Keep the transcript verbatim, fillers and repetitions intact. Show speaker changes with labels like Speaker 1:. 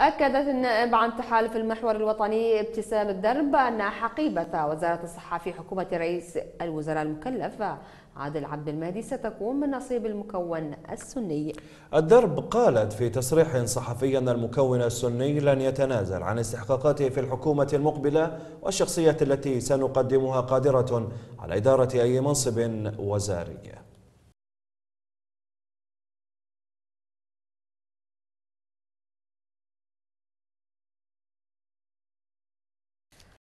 Speaker 1: أكدت النائب عن تحالف المحور الوطني ابتسام الدرب أن حقيبة وزارة الصحة في حكومة رئيس الوزراء المكلف عادل عبد المهدي ستكون من نصيب المكون السني.
Speaker 2: الدرب قالت في تصريح صحفي أن المكون السني لن يتنازل عن استحقاقاته في الحكومة المقبلة، والشخصية التي سنقدمها قادرة على إدارة أي منصب وزاري.